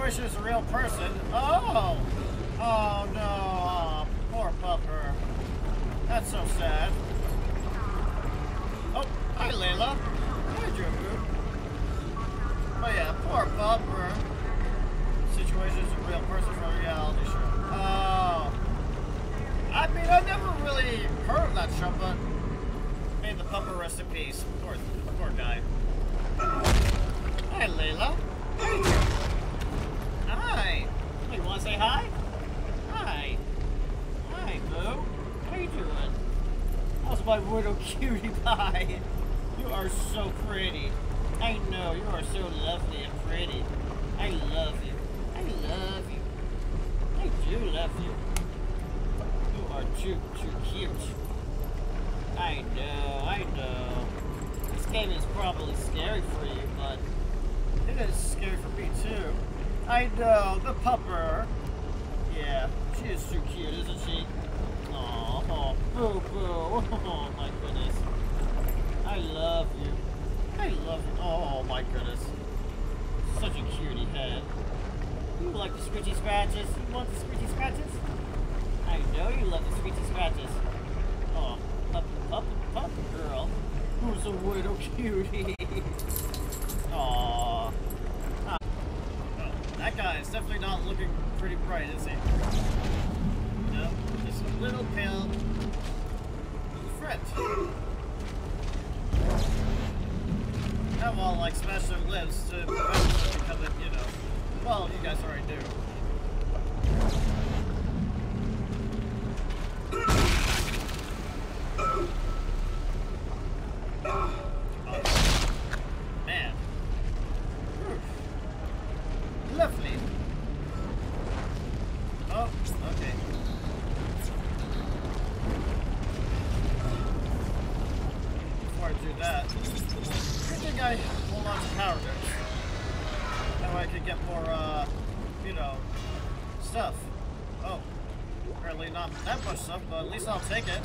situation is a real person. Oh! Oh no, oh, poor pupper. That's so sad. Oh, hi Layla. Hi Jobu. Oh yeah, poor pupper. Situation is a real person from a reality show. Oh. I mean, I never really heard of that show, but may the pupper rest in peace. Poor guy. Hi Layla. Hi. Wait, you wanna say hi? Hi. Hi, Boo. How you doing? How's my little cutie pie? You are so pretty. I know, you are so lovely and pretty. I love you. I love you. I do love you. You are too cute. I know. This game is probably scary for you, but it is scary for me too. I know, the pupper. Yeah, she is too cute, isn't she? Oh, boo boo. Oh my goodness. I love you. I love you. Oh my goodness. Such a cutie head. You like the scritchy scratches? You want the scritchy scratches? I know you love the scritchy scratches. Oh, pup girl. Who's a little cutie? Aww. Oh, that guy is definitely not looking pretty bright, is he? No, just a little pale friend. Have all like smash their lips to prevent them from becoming, you know. Well, you guys already do. Man. Lovely. Oh, okay. Before I do that, I think I hold on to power goods. That way I could get more, you know, stuff. Oh, apparently not that much stuff, but at least I'll take it.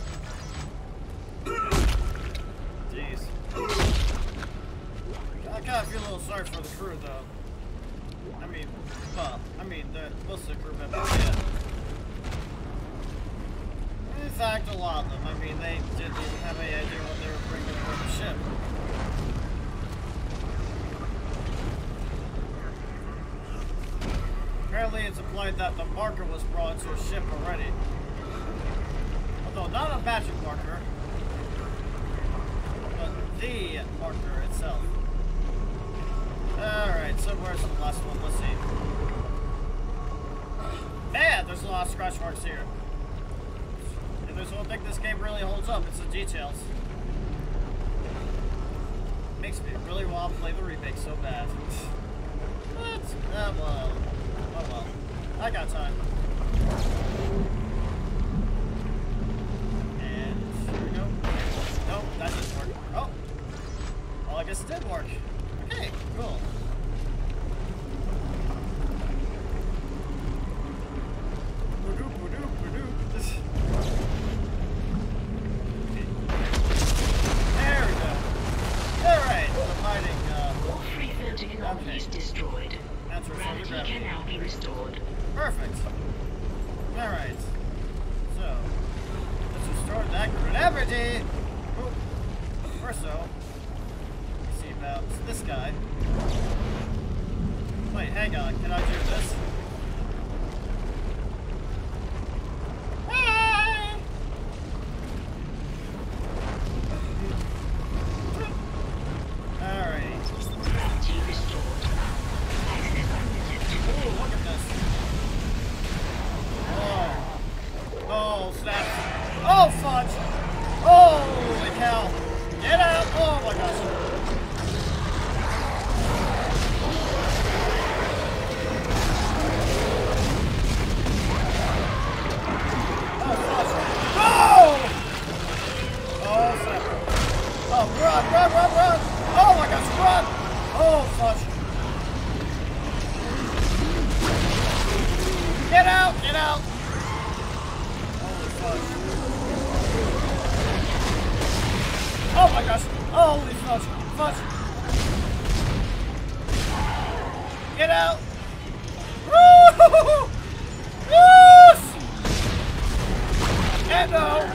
Jeez. I kind of feel a little sorry for the crew, though. I mean, well, most of the crew members, yeah. In fact, a lot of them. I mean, they didn't even have any idea what they were bringing aboard the ship. Apparently, it's implied that the marker was brought to a ship already. Although not a magic marker, but the marker itself. Alright, so where's the last one? Let's see. Man, there's a lot of scratch marks here. If there's one thing this game really holds up, it's the details. Makes me really want to play the remake so bad. But, well. Oh well. I got time. And here we go. Nope, that didn't work. Oh! Well, I guess it did work. Okay, cool. There we go. Alright, I'm hiding, all free floating anomalies destroyed. Gravity can now be restored. Perfect. Alright. So, let's restore that gravity. Or so. Let's see about this guy. Wait, hang on. Can I do this? Hi! Alright. Gravity restored. Oh, look at this. Oh. Oh, snap. Oh, fudge. Holy cow. Get out. Oh, my gosh. Oh, fudge. Oh! Oh, snap. Oh, run. Oh, my gosh, run. Oh, fudge. Get out! Get out! Holy fuck. Oh my gosh! Holy fudge! Fudge! Get out! Woo! Yes! And no!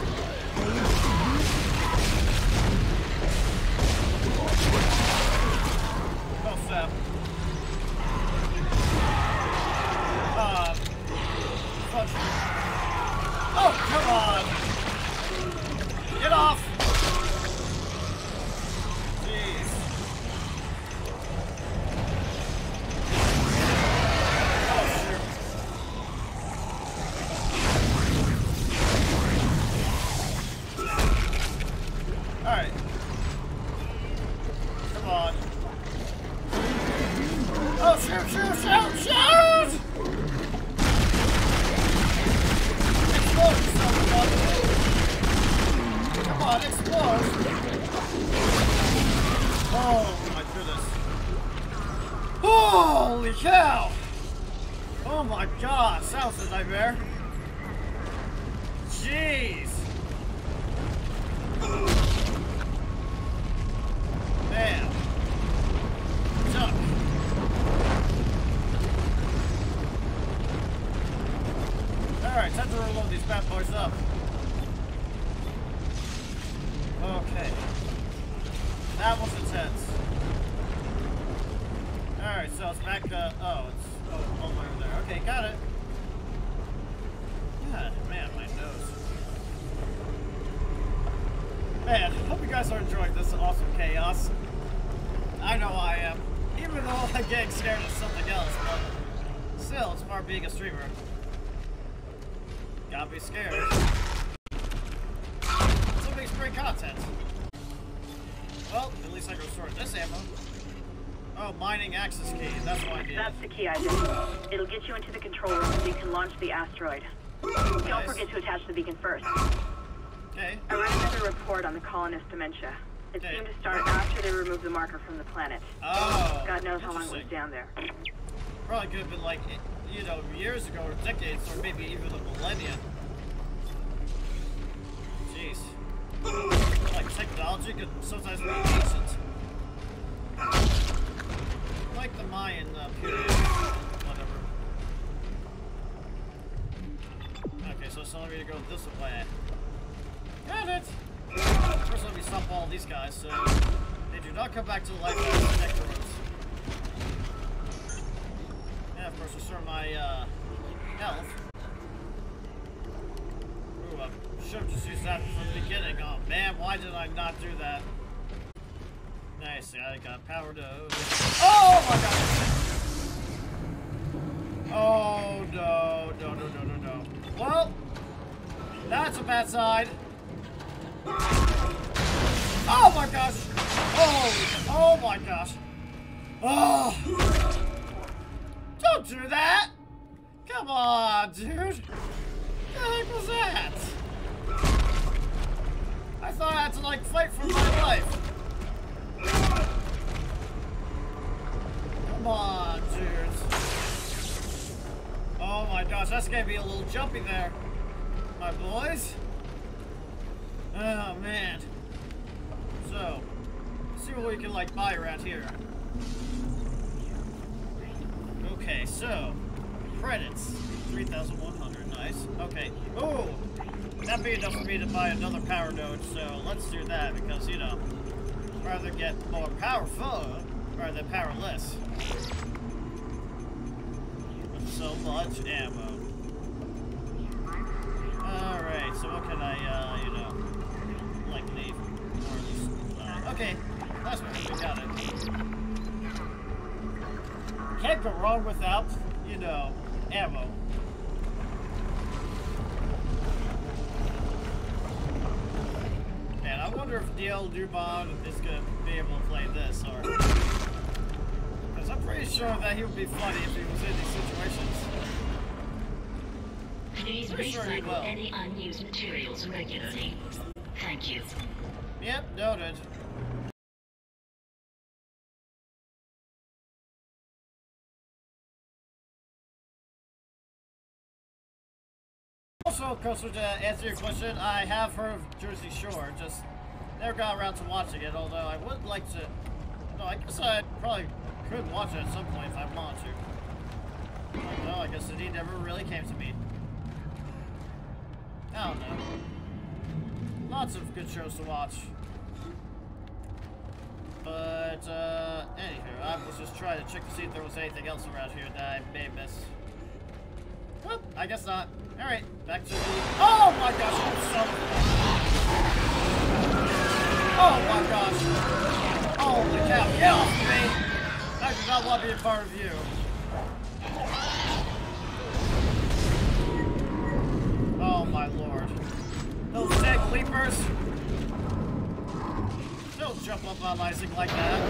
Oh, snap. Oh, come on! Get off! Jeez. Oh, shoot. Alright. Come on. Oh, shoot, shoot, shoot, shoot! Come on, explode! Oh my goodness. Holy cow! Oh my god, sounds a nightmare. Jeez! Man. Duck. Alright, time to reload these bad boys up. Okay. That was intense. Alright, so it's back to... Oh, it's all the way over there. Okay, got it. God, man, my nose. Man, hope you guys are enjoying this awesome chaos. I know I am. Even though I'm getting scared of something else, but... Still, it's part of being a streamer. Gotta be scared. Still makes great content. Well, at least I can restore this ammo. Oh, mining access key. That's what I need. That's the key, Isaac. It'll get you into the control room so you can launch the asteroid. Nice. Don't forget to attach the beacon first. Okay. I read another report on the colonist dementia. It seemed to start after they removed the marker from the planet. Oh. God knows how long it was down there. Probably could have been like, you know, years ago or decades or maybe even a millennia. Jeez. Like technology could sometimes be ancient. Like the Mayan period. Whatever. Okay, so it's telling me to go this way. Got it! First let me stop all these guys so they do not come back to life as Nectarons. Yeah, of course, restore my health. Ooh, I should have just used that from the beginning. Oh man, why did I not do that? Nice, I got power to... Oh my god! Oh no, no, no, no, no, no. Well, that's a bad side. Oh my gosh! Oh my gosh! Oh! Don't do that! Come on, dude! What the heck was that? I thought I had to like fight for my life. Come on, dude. Oh my gosh, that's gonna be a little jumpy there, my boys. Oh man. So, let's see what we can like buy around here. Okay, so credits 3,100, nice. Okay. Oh, that'd be enough for me to buy another power node. So let's do that because you know, rather get more powerful rather than powerless. With so much ammo. All right. So what can I, you know, like leave? Or at least, okay, that's what we got it. Can't go wrong without, you know, ammo. And I wonder if DL Dubon is going to be able to play this, or... Because I'm pretty sure that he would be funny if he was in these situations. Please recycle any unused materials regularly. Thank you. Yep, noted. Also, Coaster, to answer your question, I have heard of Jersey Shore, just never got around to watching it, although I would like to... No, I guess I probably could watch it at some point if I want to. Well, I guess he never really came to me. I don't know. Lots of good shows to watch. But, anywho, I was just trying to check to see if there was anything else around here that I may miss. Well, I guess not. Alright, back to the... Oh my gosh, you son of a... Oh my gosh. Holy cow, get off me! I do not want to be a part of you. Oh my lord. Those dead leapers! Don't jump up on my thing like that.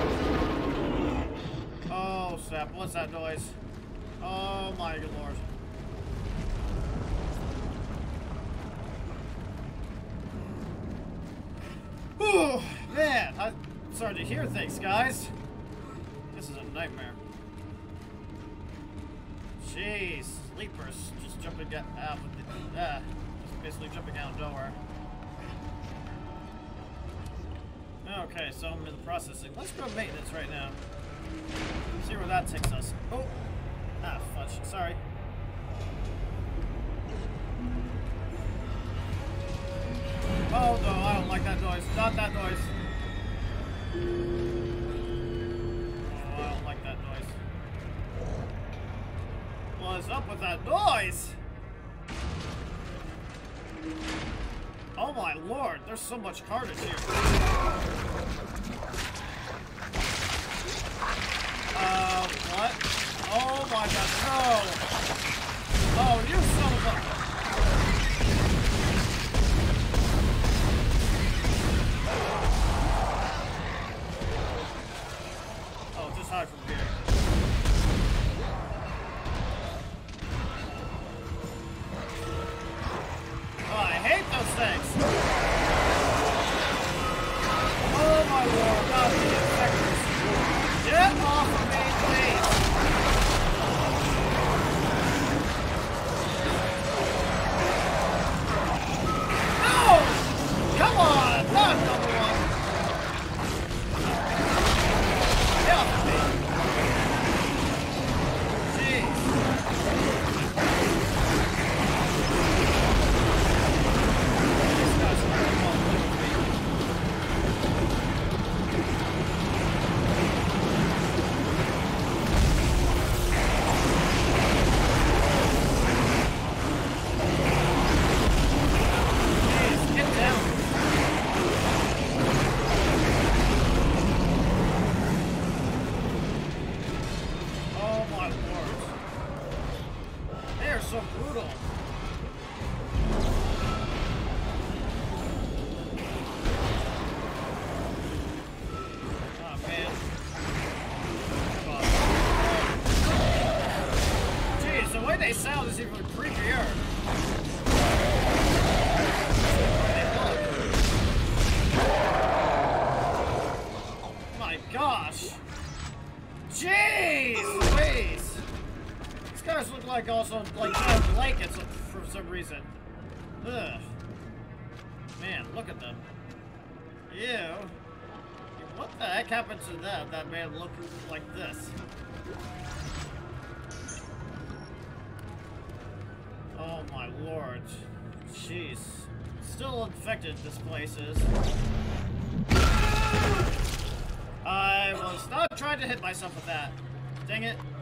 Oh snap, what's that noise? Oh my lord. Whew, man, I'm starting to hear things, guys. This is a nightmare. Jeez, sleepers just jumping out of the, just basically jumping out of nowhere. Okay, so I'm in the processing. Let's go to maintenance right now. See where that takes us. Oh, ah, fudge. Sorry. Oh no, I don't like that noise. Not that noise. Oh, I don't like that noise. What's up with that noise? Oh my lord, there's so much carnage here. What? Oh my god, no! Oh, you son of a... Oh, just hide from here. Oh, I hate those things! Oh my lord, not the infectors! Get off of me, please! No! Come on! Not another one! Get off of me! Also, like, blankets for some reason. Ugh. Man, look at them. Ew. What the heck happened to them that made them look like this? Oh my lord. Jeez. Still infected, this place is. I was not trying to hit myself with that. Dang it.